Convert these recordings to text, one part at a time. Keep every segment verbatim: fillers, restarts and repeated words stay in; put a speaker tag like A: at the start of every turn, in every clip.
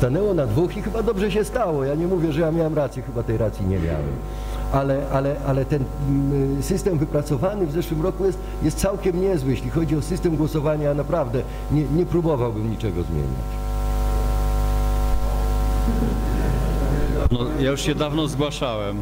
A: stanęło na dwóch i chyba dobrze się stało. Ja nie mówię, że ja miałem rację, chyba tej racji nie miałem. Ale, ale, ale ten system wypracowany w zeszłym roku jest, jest całkiem niezły. Jeśli chodzi o system głosowania, ja naprawdę nie, nie próbowałbym niczego zmieniać.
B: No, ja już się dawno zgłaszałem.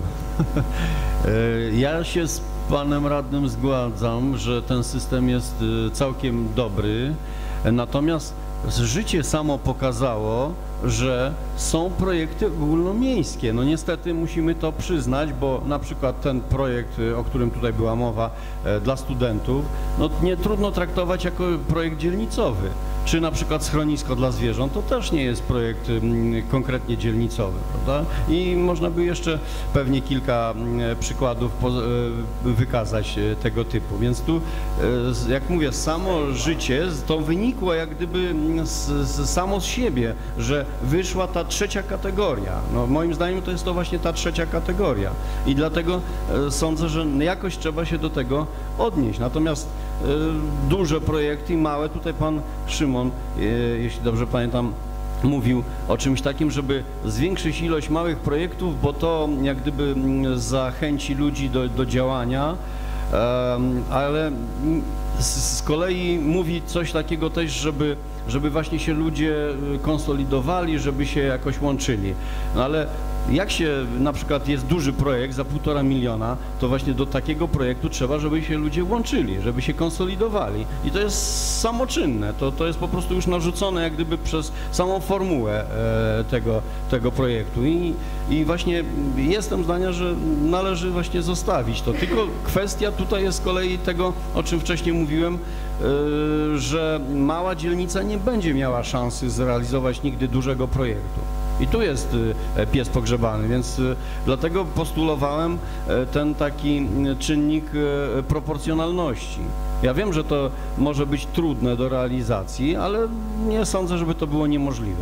B: Ja się z panem radnym zgadzam, że ten system jest całkiem dobry, natomiast życie samo pokazało, że są projekty ogólnomiejskie. No niestety musimy to przyznać, bo na przykład ten projekt, o którym tutaj była mowa, e, dla studentów, no nie trudno traktować jako projekt dzielnicowy. Czy na przykład schronisko dla zwierząt, to też nie jest projekt m, konkretnie dzielnicowy, prawda? I można by jeszcze pewnie kilka m, przykładów po, e, wykazać e, tego typu. Więc tu, e, jak mówię, samo życie to wynikło jak gdyby z, z, samo z siebie, że wyszła ta trzecia kategoria. No, moim zdaniem to jest to właśnie ta trzecia kategoria i dlatego e, sądzę, że jakoś trzeba się do tego odnieść. Natomiast e, duże projekty i małe, tutaj pan Szymon, e, jeśli dobrze pamiętam, mówił o czymś takim, żeby zwiększyć ilość małych projektów, bo to jak gdyby zachęci ludzi do, do działania, e, ale z, z kolei mówi coś takiego też, żeby żeby właśnie się ludzie konsolidowali, żeby się jakoś łączyli. No ale jak się na przykład jest duży projekt za półtora miliona, to właśnie do takiego projektu trzeba, żeby się ludzie łączyli, żeby się konsolidowali. I to jest samoczynne, to, to jest po prostu już narzucone jak gdyby przez samą formułę e, tego, tego projektu. I, I właśnie jestem zdania, że należy właśnie zostawić to. Tylko kwestia tutaj jest z kolei tego, o czym wcześniej mówiłem, e, że mała dzielnica nie będzie miała szansy zrealizować nigdy dużego projektu. I tu jest pies pogrzebany, więc dlatego postulowałem ten taki czynnik proporcjonalności. Ja wiem, że to może być trudne do realizacji, ale nie sądzę, żeby to było niemożliwe.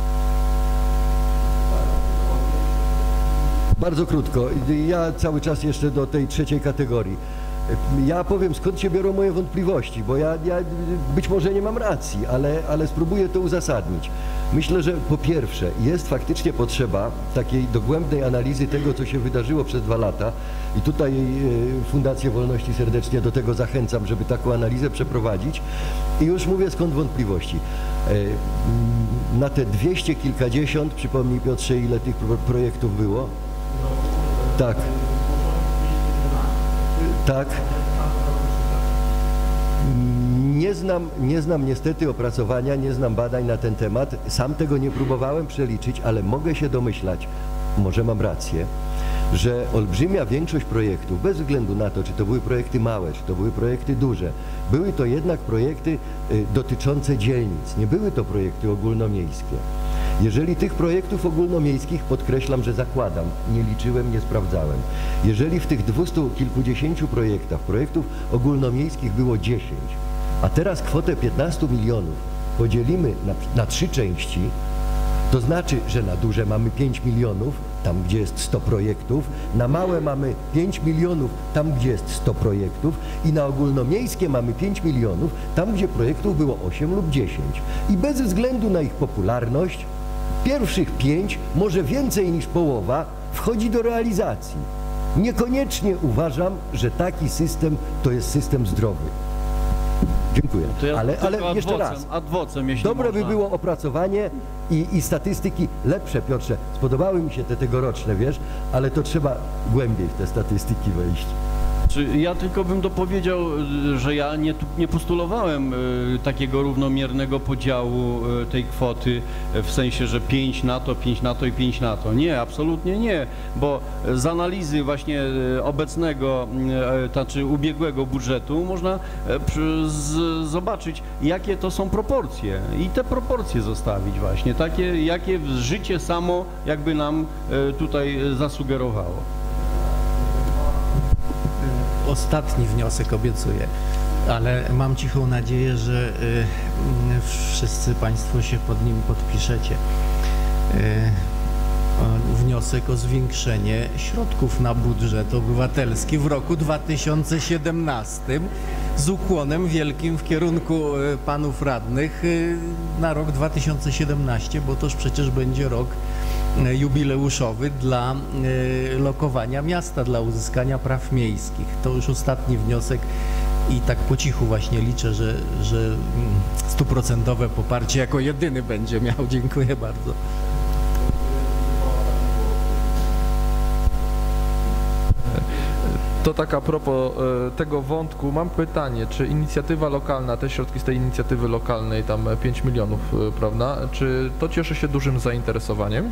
A: Bardzo krótko. Ja cały czas jeszcze do tej trzeciej kategorii. Ja powiem, skąd się biorą moje wątpliwości, bo ja, ja być może nie mam racji, ale, ale spróbuję to uzasadnić. Myślę, że po pierwsze jest faktycznie potrzeba takiej dogłębnej analizy tego, co się wydarzyło przez dwa lata i tutaj Fundację Wolności serdecznie do tego zachęcam, żeby taką analizę przeprowadzić. I już mówię, skąd wątpliwości. Na te dwieście kilkadziesiąt, przypomnij Piotrze, ile tych projektów było? Tak. Tak. Nie znam, nie znam niestety opracowania, nie znam badań na ten temat. Sam tego nie próbowałem przeliczyć, ale mogę się domyślać, może mam rację, że olbrzymia większość projektów, bez względu na to, czy to były projekty małe, czy to były projekty duże, były to jednak projekty y, dotyczące dzielnic, nie były to projekty ogólnomiejskie. Jeżeli tych projektów ogólnomiejskich, podkreślam, że zakładam, nie liczyłem, nie sprawdzałem, jeżeli w tych dwustu kilkudziesięciu projektach, projektów ogólnomiejskich było dziesięć, a teraz kwotę piętnastu milionów podzielimy na, na trzy części, to znaczy, że na duże mamy pięć milionów, tam gdzie jest sto projektów, na małe mamy pięć milionów, tam gdzie jest sto projektów i na ogólnomiejskie mamy pięć milionów, tam gdzie projektów było osiem lub dziesięć. I bez względu na ich popularność, pierwszych pięć, może więcej niż połowa, wchodzi do realizacji. Niekoniecznie uważam, że taki system to jest system zdrowy. Dziękuję.
B: Ja
A: ale ale
B: ad
A: jeszcze
B: vocem,
A: raz,
B: ad vocem, jeśli
A: dobre
B: można.
A: by było opracowanie i, i statystyki lepsze, Piotrze. Spodobały mi się te tegoroczne, wiesz, ale to trzeba głębiej w te statystyki wejść.
B: Ja tylko bym dopowiedział, że ja nie, nie postulowałem takiego równomiernego podziału tej kwoty w sensie, że pięć na to, pięć na to i pięć na to. Nie, absolutnie nie, bo z analizy właśnie obecnego, znaczy ubiegłego budżetu można zobaczyć, jakie to są proporcje i te proporcje zostawić właśnie, takie, jakie życie samo jakby nam tutaj zasugerowało.
C: Ostatni wniosek obiecuję, ale mam cichą nadzieję, że y, wszyscy Państwo się pod nim podpiszecie. Y, wniosek o zwiększenie środków na budżet obywatelski w roku dwa tysiące siedemnastym z ukłonem wielkim w kierunku e, panów radnych e, na rok dwa tysiące siedemnasty, bo toż przecież będzie rok e, jubileuszowy dla e, lokowania miasta, dla uzyskania praw miejskich. To już ostatni wniosek i tak po cichu właśnie liczę, że, że stuprocentowe poparcie jako jedyny będzie miał. Dziękuję bardzo.
D: To tak a propos e, tego wątku, mam pytanie, czy inicjatywa lokalna, te środki z tej inicjatywy lokalnej, tam pięć milionów, e, prawda, czy to cieszy się dużym zainteresowaniem?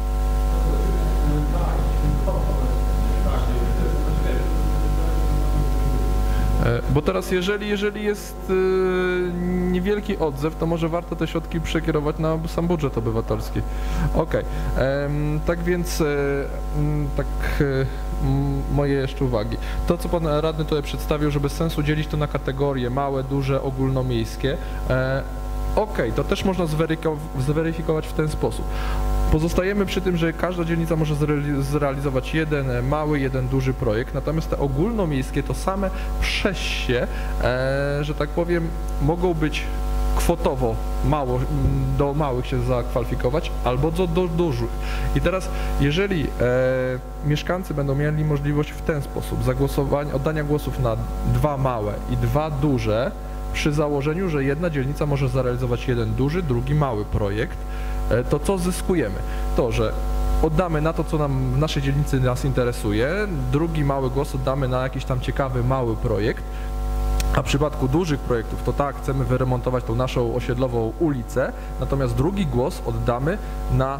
D: E, Bo teraz jeżeli, jeżeli jest e, niewielki odzew, to może warto te środki przekierować na sam budżet obywatelski. Okej, okay. Tak więc e, m, tak e, m, moje jeszcze uwagi. To, co pan radny tutaj przedstawił, że bez sensu dzielić to na kategorie małe, duże, ogólnomiejskie. E, Okej, okay, to też można zweryfikować w ten sposób. Pozostajemy przy tym, że każda dzielnica może zrealizować jeden mały, jeden duży projekt, natomiast te ogólnomiejskie to same przez się, e, że tak powiem, mogą być kwotowo mało, do małych się zakwalifikować albo do, do dużych. I teraz, jeżeli e, mieszkańcy będą mieli możliwość w ten sposób zagłosowania, oddania głosów na dwa małe i dwa duże, przy założeniu, że jedna dzielnica może zrealizować jeden duży, drugi mały projekt, to co zyskujemy? To, że oddamy na to, co nam w naszej dzielnicy nas interesuje, drugi mały głos oddamy na jakiś tam ciekawy mały projekt, a w przypadku dużych projektów to tak, chcemy wyremontować tą naszą osiedlową ulicę, natomiast drugi głos oddamy na,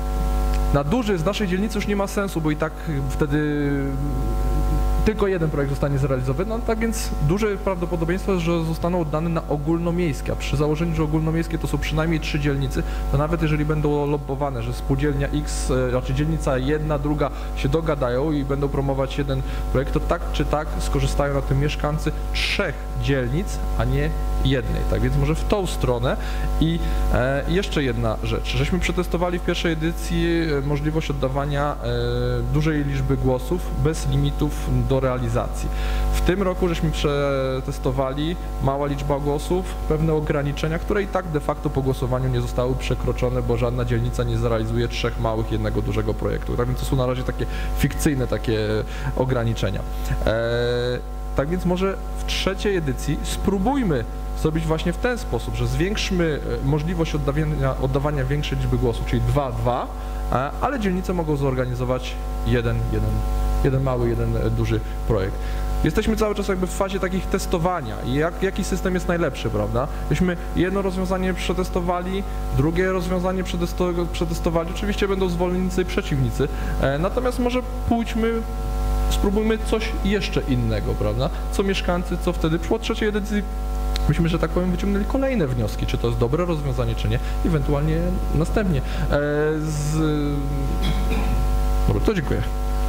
D: na duży z naszej dzielnicy już nie ma sensu, bo i tak wtedy tylko jeden projekt zostanie zrealizowany, no tak więc duże prawdopodobieństwo jest, że zostaną oddane na ogólnomiejskie, a przy założeniu, że ogólnomiejskie to są przynajmniej trzy dzielnicy, to nawet jeżeli będą lobbowane, że spółdzielnia X, znaczy dzielnica jedna, druga się dogadają i będą promować jeden projekt, to tak czy tak skorzystają na tym mieszkańcy trzech dzielnic, a nie jednej, tak więc może w tą stronę. I e, jeszcze jedna rzecz, żeśmy przetestowali w pierwszej edycji możliwość oddawania e, dużej liczby głosów bez limitów do realizacji. W tym roku żeśmy przetestowali mała liczba głosów, pewne ograniczenia, które i tak de facto po głosowaniu nie zostały przekroczone, bo żadna dzielnica nie zrealizuje trzech małych, jednego dużego projektu. Tak więc to są na razie takie fikcyjne takie ograniczenia. E, tak więc może w trzeciej edycji spróbujmy zrobić właśnie w ten sposób, że zwiększmy możliwość oddawania, oddawania większej liczby głosów, czyli dwa dwa, ale dzielnice mogą zorganizować jeden, jeden, jeden mały, jeden duży projekt. Jesteśmy cały czas jakby w fazie takich testowania i jak, jaki system jest najlepszy, prawda? Myśmy jedno rozwiązanie przetestowali, drugie rozwiązanie przetestowali, oczywiście będą zwolennicy i przeciwnicy, e, natomiast może pójdźmy, spróbujmy coś jeszcze innego, prawda? Co mieszkańcy, co wtedy po trzeciej edycji myśmy, że tak powiem, wyciągnęli kolejne wnioski, czy to jest dobre rozwiązanie, czy nie, ewentualnie następnie. E, z... Dobra, to dziękuję.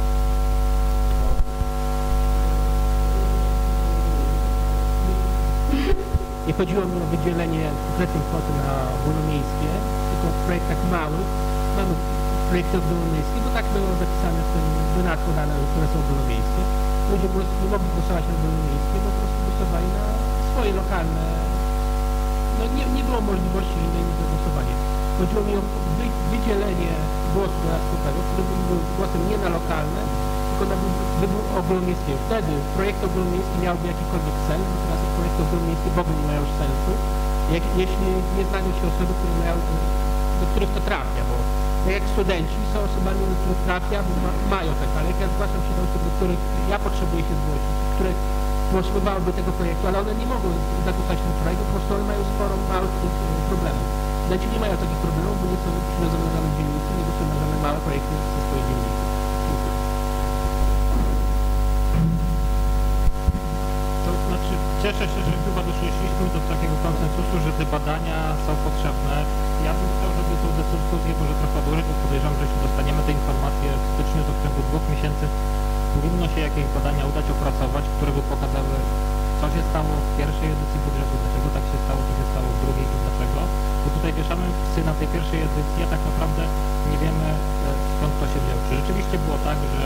E: Nie chodziło mi o wydzielenie konkretnej kwoty na ogólnomiejskie, tylko w projektach małych mamy projekty ogólnomiejskie, bo tak było zapisane w tym wynatku dane, które są ogólnomiejskie. Ludzie po prostu nie mogli głosować na ogólnomiejskie, bo po prostu głosowali na swoje lokalne. No nie, nie było możliwości innej niż głosowanie. Chodziło mi o wydzielenie głosu dodatkowego, który był głosem nie na lokalne, tylko na wybór ogólnomiejskiego. Wtedy projekty ogólnomiejskie miałyby jakikolwiek sens, natomiast projekty ogólnomiejskie w ogóle nie mają już sensu, jak, jeśli nie znajdą się osoby, które mają, do których to trafia, bo tak jak studenci są osobami, do których trafia, bo ma, mają tak, ale jak ja zgłaszam się do osób, do których ja potrzebuję się zgłosić, które potrzebowałyby tego projektu, ale one nie mogą zagłosować na ten projekt, po prostu one mają sporo małych tych problemów. Studenci nie mają takich problemów, bo nie są przywiązane do żadnej dzielnicy, nie głosują na żadne małe projekty ze swojej dzielnicy.
F: To znaczy, cieszę się, że chyba doszliśmy do takiego konsensusu, że te badania są potrzebne. Ja bym chciał, żeby tą dyskusję może trochę odłożyć, bo podejrzewam, że jeśli dostaniemy te informacje w styczniu, to w ciągu dwóch miesięcy powinno się jakieś badania udać opracować, które by pokazały, co się stało w pierwszej edycji budżetu, dlaczego tak się stało, co się stało w drugiej i dlaczego. Bo tutaj wieszamy wszyscy na tej pierwszej edycji, a tak naprawdę nie wiemy, skąd to się wzięło. Czy rzeczywiście było tak, że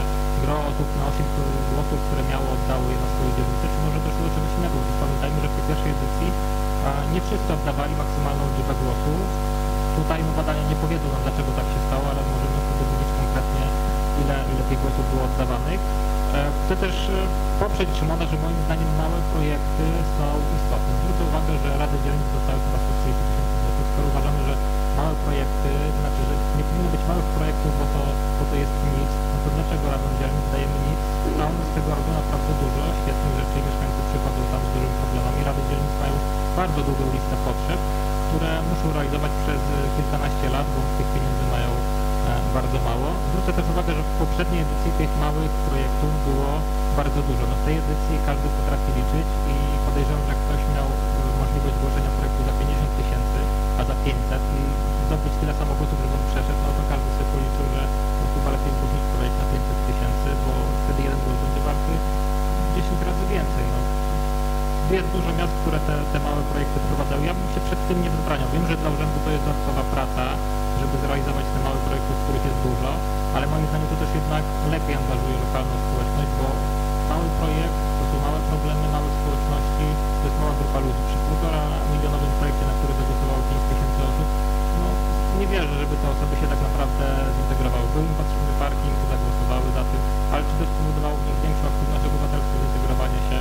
F: gro osób na osiem głosów, które miało, oddało je na swoje dzielnice, czy może doszło do czegoś innego, bo pamiętajmy, że w tej pierwszej edycji a, nie wszyscy oddawali maksymalną liczbę głosów. Tutaj no, badania nie powiedzą nam, dlaczego tak się stało, ale możemy sobie powiedzieć konkretnie, ile, ile tych głosów było oddawanych. Chcę też poprzeć Szymona, że moim zdaniem małe projekty są istotne. Zwrócę uwagę, że Rady Dzielnic dostały chyba sto trzydzieści tysięcy złotych. Skoro uważamy, że małe projekty, znaczy, że nie powinno być małych projektów, bo to, bo to jest nic, no to dlaczego Radom Dzielnic dajemy nic? A one z tego robią naprawdę dużo świetnych rzeczy i mieszkańcy przychodzą tam z dużymi problemami. Rady Dzielnic mają bardzo długą listę potrzeb, które muszą realizować przez kilkanaście lat, bo tych pieniędzy mają bardzo mało. Zwrócę też uwagę, że w poprzedniej edycji tych małych projektów było bardzo dużo. No w tej edycji każdy potrafi liczyć i podejrzewam, że jak ktoś miał możliwość zgłoszenia projektu za pięćdziesiąt tysięcy, a za pięćset i zdobyć tyle samo głosów, żeby on przeszedł, no to każdy sobie policzył, że no chyba lepiej zgłosić projekt na pięćset tysięcy, bo wtedy jeden głos będzie warty dziesięć razy więcej. No. Jest dużo miast, które te, te małe projekty prowadzają. Ja bym się przed tym nie wzbraniał. Wiem, że dla urzędu to jest dodatkowa praca, żeby zrealizować te małe projekty, których jest dużo, ale moim zdaniem to też jednak lepiej angażuje lokalną społeczność, bo mały projekt to są małe problemy, małe społeczności, to jest mała grupa ludzi. Przy półtora milionowym projekcie, na który zagłosowało pięć tysięcy osób, no nie wierzę, żeby te osoby się tak naprawdę zintegrowały. Był im potrzebny parking, zagłosowały za tym, ale czy to spowodowało w nich większą aktywność obywatelską, zintegrowanie się?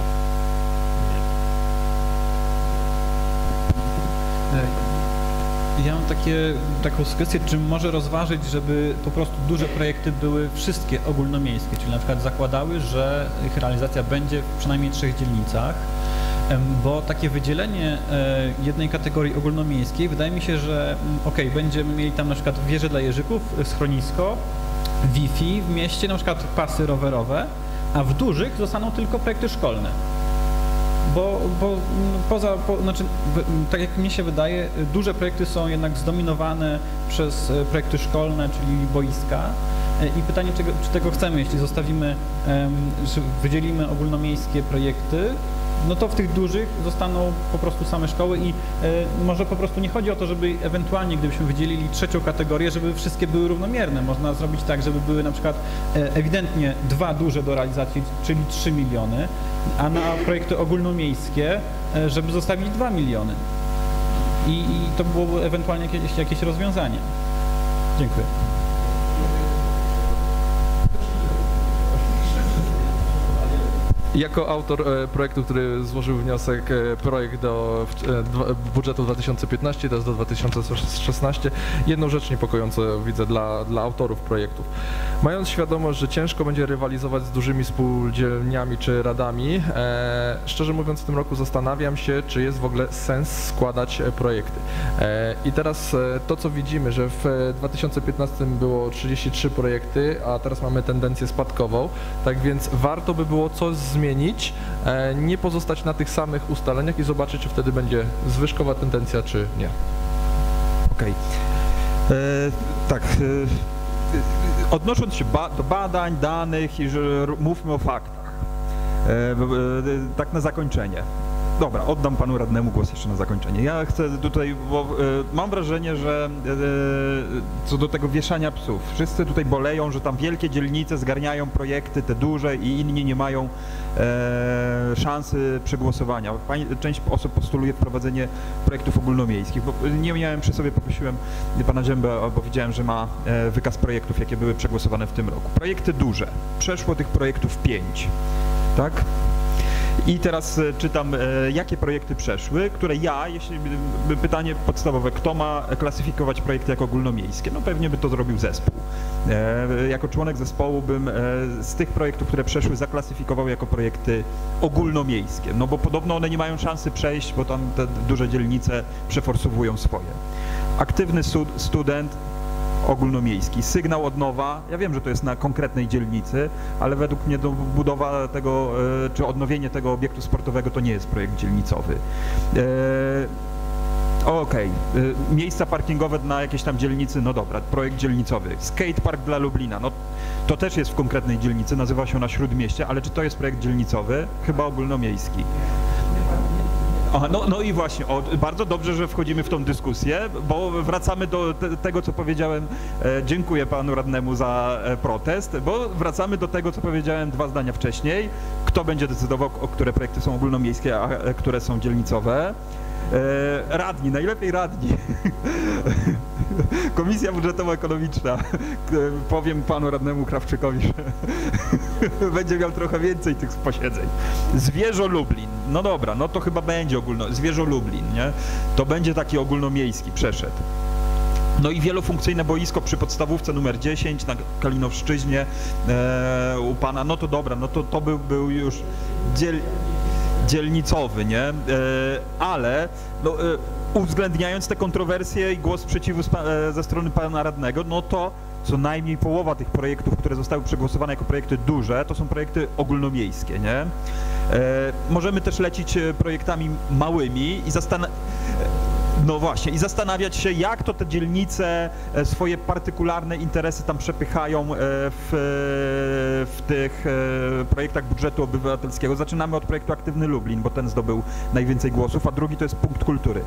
G: Ja mam takie, taką sugestię, czy może rozważyć, żeby po prostu duże projekty były wszystkie ogólnomiejskie, czyli na przykład zakładały, że ich realizacja będzie w przynajmniej trzech dzielnicach, bo takie wydzielenie jednej kategorii ogólnomiejskiej wydaje mi się, że ok, będziemy mieli tam na przykład wieże dla jeżyków, schronisko, Wi-Fi w mieście, na przykład pasy rowerowe, a w dużych zostaną tylko projekty szkolne. Bo, bo poza, po, znaczy, tak jak mi się wydaje, duże projekty są jednak zdominowane przez projekty szkolne, czyli boiska. I pytanie, czego, czy tego chcemy, jeśli zostawimy, że wydzielimy ogólnomiejskie projekty, no to w tych dużych zostaną po prostu same szkoły i e, może po prostu nie chodzi o to, żeby ewentualnie, gdybyśmy wydzielili trzecią kategorię, żeby wszystkie były równomierne. Można zrobić tak, żeby były na przykład e, ewidentnie dwa duże do realizacji, czyli trzy miliony, a na projekty ogólnomiejskie, e, żeby zostawić dwa miliony. I, i to byłoby ewentualnie jakieś, jakieś rozwiązanie. Dziękuję.
D: Jako autor e, projektu, który złożył wniosek, e, projekt do e, dwa, budżetu dwa tysiące piętnastego, teraz do dwa tysiące szesnastego, jedną rzecz niepokojącą widzę dla, dla autorów projektów. Mając świadomość, że ciężko będzie rywalizować z dużymi spółdzielniami czy radami, e, szczerze mówiąc w tym roku zastanawiam się, czy jest w ogóle sens składać projekty. E, I teraz e, to, co widzimy, że w dwa tysiące piętnastym było trzydzieści trzy projekty, a teraz mamy tendencję spadkową, tak więc warto by było coś zmienić. zmienić, nie pozostać na tych samych ustaleniach i zobaczyć, czy wtedy będzie zwyżkowa tendencja, czy nie.
H: Okej. Okay. Tak. E, odnosząc się ba do badań, danych i że mówmy o faktach. E, e, tak na zakończenie. Dobra, oddam panu radnemu głos jeszcze na zakończenie. Ja chcę tutaj, bo y, mam wrażenie, że y, co do tego wieszania psów, wszyscy tutaj boleją, że tam wielkie dzielnice zgarniają projekty, te duże i inni nie mają e, szansy przegłosowania. Pani, część osób postuluje wprowadzenie projektów ogólnomiejskich, bo nie miałem przy sobie, poprosiłem pana Dżembę, bo widziałem, że ma e, wykaz projektów, jakie były przegłosowane w tym roku. Projekty duże, przeszło tych projektów pięć, tak? I teraz czytam, jakie projekty przeszły, które ja, jeśli pytanie podstawowe, kto ma klasyfikować projekty jako ogólnomiejskie? No pewnie by to zrobił zespół. Jako członek zespołu bym z tych projektów, które przeszły, zaklasyfikował jako projekty ogólnomiejskie, no bo podobno one nie mają szansy przejść, bo tam te duże dzielnice przeforsowują swoje. Aktywny student, ogólnomiejski. Sygnał od nowa, ja wiem, że to jest na konkretnej dzielnicy, ale według mnie budowa tego, czy odnowienie tego obiektu sportowego to nie jest projekt dzielnicowy. Okej, okay. Miejsca parkingowe na jakiejś tam dzielnicy, no dobra, projekt dzielnicowy. Skatepark dla Lublina, no to też jest w konkretnej dzielnicy, nazywa się na Śródmieście, ale czy to jest projekt dzielnicowy? Chyba ogólnomiejski. O, no, no i właśnie, o, bardzo dobrze, że wchodzimy w tą dyskusję, bo wracamy do te, tego, co powiedziałem, e, dziękuję panu radnemu za e, protest, bo wracamy do tego, co powiedziałem dwa zdania wcześniej, kto będzie decydował, o które projekty są ogólnomiejskie, a e, które są dzielnicowe. E, radni, najlepiej radni. Komisja Budżetowo-Ekonomiczna. Powiem panu radnemu Krawczykowi, że będzie miał trochę więcej tych posiedzeń. Zwierzo Lublin. No dobra, no to chyba będzie ogólno. Zwierzo Lublin, nie? To będzie taki ogólnomiejski, przeszedł. No i wielofunkcyjne boisko przy podstawówce numer dziesięć na Kalinowszczyźnie e, u pana. No to dobra, no to, to był, był już dziel... dzielnicowy, nie? E, ale no, e, uwzględniając te kontrowersje i głos sprzeciwu e, ze strony pana radnego, no to co najmniej połowa tych projektów, które zostały przegłosowane jako projekty duże, to są projekty ogólnomiejskie, nie? E, możemy też lecić projektami małymi i zastanawiać No właśnie, i zastanawiać się, jak to te dzielnice swoje partykularne interesy tam przepychają w, w tych projektach budżetu obywatelskiego. Zaczynamy od projektu Aktywny Lublin, bo ten zdobył najwięcej głosów, a drugi to jest punkt kultury.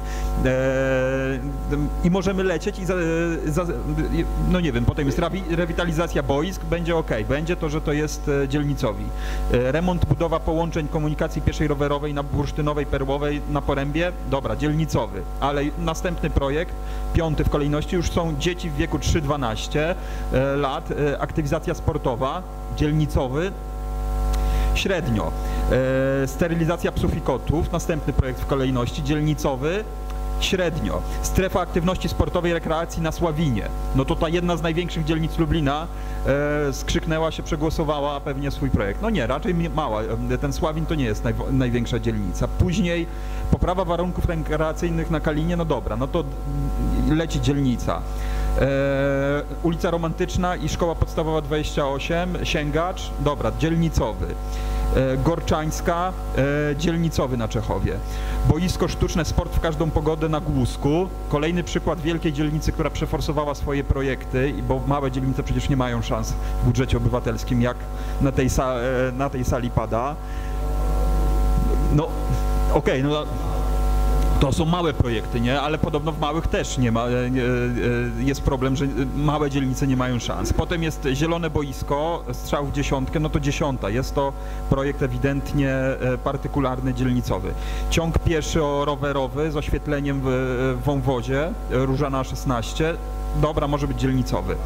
H: I możemy lecieć i, za, za, no nie wiem, potem jest rewitalizacja boisk, będzie ok, będzie to, że to jest dzielnicowi. Remont, budowa połączeń komunikacji pieszej rowerowej na Bursztynowej, Perłowej, na Porębie, dobra, dzielnicowy, ale następny projekt, piąty w kolejności, już są dzieci w wieku trzy do dwunastu lat, aktywizacja sportowa, dzielnicowy, średnio. Sterylizacja psów i kotów, następny projekt w kolejności, dzielnicowy, średnio. Strefa aktywności sportowej i rekreacji na Sławinie. No to ta jedna z największych dzielnic Lublina e, skrzyknęła się, przegłosowała pewnie swój projekt. No nie, raczej mała. Ten Sławin to nie jest naj, największa dzielnica. Później poprawa warunków rekreacyjnych na Kalinie, no dobra, no to leci dzielnica. E, ulica Romantyczna i Szkoła Podstawowa dwadzieścia osiem, Sięgacz, dobra, dzielnicowy. Gorczańska, e, dzielnicowy na Czechowie. Boisko sztuczne, sport w każdą pogodę na Głusku. Kolejny przykład wielkiej dzielnicy, która przeforsowała swoje projekty, bo małe dzielnice przecież nie mają szans w budżecie obywatelskim, jak na tej, sa na tej sali pada. No, okej, okay, no to są małe projekty, nie? Ale podobno w małych też nie ma, jest problem, że małe dzielnice nie mają szans. Potem jest zielone boisko, strzał w dziesiątkę, no to dziesiąta. Jest to projekt ewidentnie partykularny, dzielnicowy. Ciąg pieszo-rowerowy z oświetleniem w Wąwozie, Różana szesnaście, dobra, może być dzielnicowy.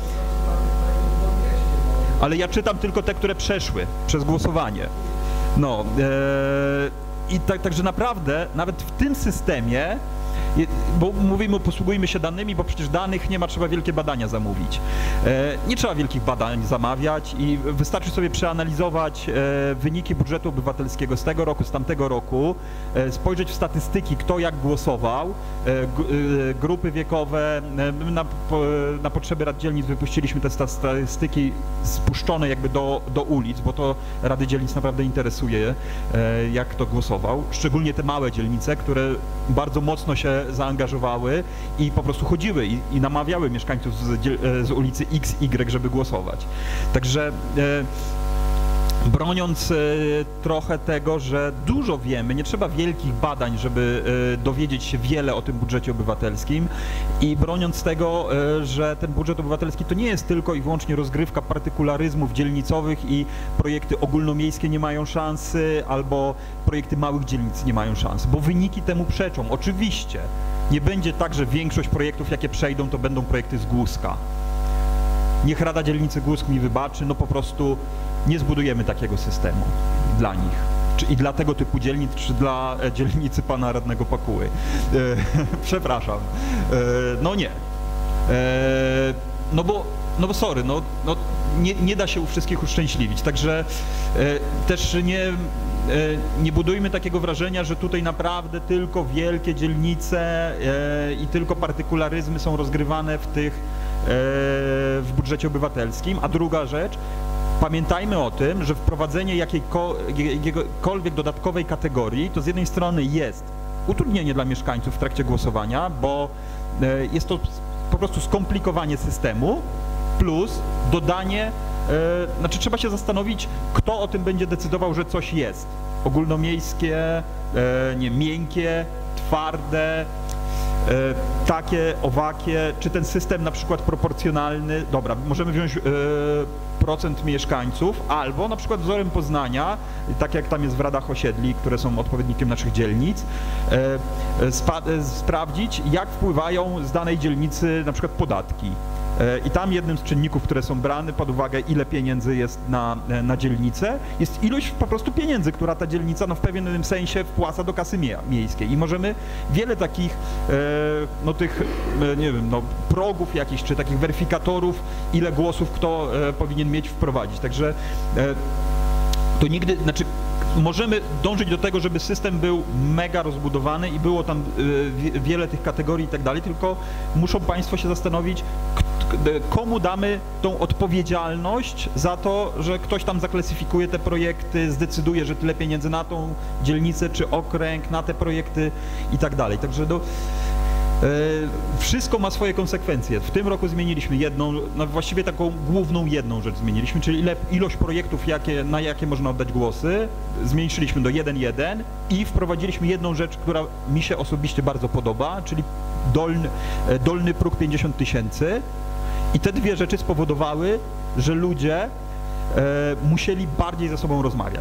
H: Ale ja czytam tylko te, które przeszły przez głosowanie. No, e I tak, także naprawdę, nawet w tym systemie, bo mówimy, posługujmy się danymi, bo przecież danych nie ma, trzeba wielkie badania zamówić. E, nie trzeba wielkich badań zamawiać i wystarczy sobie przeanalizować e, wyniki budżetu obywatelskiego z tego roku, z tamtego roku, e, spojrzeć w statystyki, kto jak głosował, e, g, e, grupy wiekowe. E, na, po, na potrzeby rad dzielnic wypuściliśmy te statystyki spuszczone jakby do, do ulic, bo to rady dzielnic naprawdę interesuje, e, jak kto głosował. Szczególnie te małe dzielnice, które bardzo mocno się zaangażowały i po prostu chodziły i, i namawiały mieszkańców z, z ulicy X Y, żeby głosować. Także e, broniąc e, trochę tego, że dużo wiemy, nie trzeba wielkich badań, żeby e, dowiedzieć się wiele o tym budżecie obywatelskim i broniąc tego, e, że ten budżet obywatelski to nie jest tylko i wyłącznie rozgrywka partykularyzmów dzielnicowych i projekty ogólnomiejskie nie mają szansy albo projekty małych dzielnic nie mają szans, bo wyniki temu przeczą. Oczywiście nie będzie tak, że większość projektów, jakie przejdą, to będą projekty z Głuska. Niech Rada Dzielnicy Głusk mi wybaczy, no po prostu nie zbudujemy takiego systemu dla nich. Czy i dla tego typu dzielnic, czy dla dzielnicy pana radnego Pakuły. E, przepraszam. E, no nie. E, no bo, no bo sorry, no, no nie, nie da się u wszystkich uszczęśliwić, także e, też nie, e, nie budujmy takiego wrażenia, że tutaj naprawdę tylko wielkie dzielnice e, i tylko partykularyzmy są rozgrywane w tych, e, w budżecie obywatelskim, a druga rzecz, pamiętajmy o tym, że wprowadzenie jakiejkolwiek dodatkowej kategorii to z jednej strony jest utrudnienie dla mieszkańców w trakcie głosowania, bo jest to po prostu skomplikowanie systemu plus dodanie, znaczy trzeba się zastanowić, kto o tym będzie decydował, że coś jest ogólnomiejskie, e, nie, miękkie, twarde, e, takie, owakie, czy ten system na przykład proporcjonalny, dobra, możemy wziąć e, procent mieszkańców, albo na przykład wzorem Poznania, tak jak tam jest w radach osiedli, które są odpowiednikiem naszych dzielnic, e, spa, e, sprawdzić, jak wpływają z danej dzielnicy na przykład podatki. I tam jednym z czynników, które są brane pod uwagę, ile pieniędzy jest na, na dzielnicę, jest ilość po prostu pieniędzy, która ta dzielnica no, w pewnym sensie wpłaca do kasy mie miejskiej. I możemy wiele takich, e, no tych, e, nie wiem, no, progów jakichś, czy takich weryfikatorów, ile głosów kto e, powinien mieć, wprowadzić. Także e, to nigdy, znaczy możemy dążyć do tego, żeby system był mega rozbudowany i było tam y, wiele tych kategorii i tak dalej, tylko muszą Państwo się zastanowić, komu damy tą odpowiedzialność za to, że ktoś tam zaklasyfikuje te projekty, zdecyduje, że tyle pieniędzy na tą dzielnicę czy okręg, na te projekty i tak dalej. Także do, wszystko ma swoje konsekwencje. W tym roku zmieniliśmy jedną, no właściwie taką główną jedną rzecz zmieniliśmy, czyli ile, ilość projektów, jakie, na jakie można oddać głosy, zmniejszyliśmy do jeden jeden i wprowadziliśmy jedną rzecz, która mi się osobiście bardzo podoba, czyli dolny, dolny próg pięćdziesiąt tysięcy. I te dwie rzeczy spowodowały, że ludzie e, musieli bardziej ze sobą rozmawiać.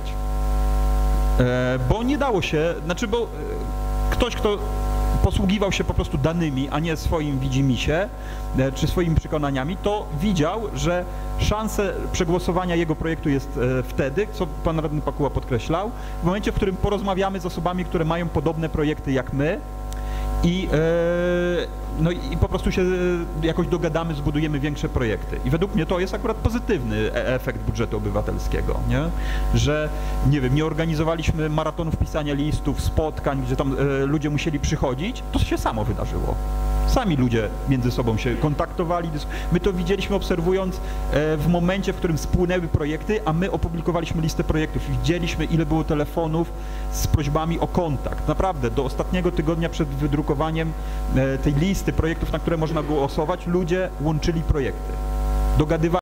H: E, bo nie dało się, znaczy, bo e, ktoś, kto posługiwał się po prostu danymi, a nie swoim widzimisię, czy swoimi przekonaniami, to widział, że szanse przegłosowania jego projektu jest wtedy, co pan radny Pakuła podkreślał, w momencie, w którym porozmawiamy z osobami, które mają podobne projekty jak my i, no i po prostu się jakoś dogadamy, zbudujemy większe projekty. I według mnie to jest akurat pozytywny efekt budżetu obywatelskiego, nie? Że, nie wiem, nie organizowaliśmy maratonów pisania listów, spotkań, gdzie tam e, ludzie musieli przychodzić, to się samo wydarzyło. Sami ludzie między sobą się kontaktowali. My to widzieliśmy, obserwując e, w momencie, w którym spłynęły projekty, a my opublikowaliśmy listę projektów i widzieliśmy, ile było telefonów z prośbami o kontakt. Naprawdę, do ostatniego tygodnia przed wydrukowaniem e, tej listy projektów, na które można głosować, ludzie łączyli projekty. Dogadywali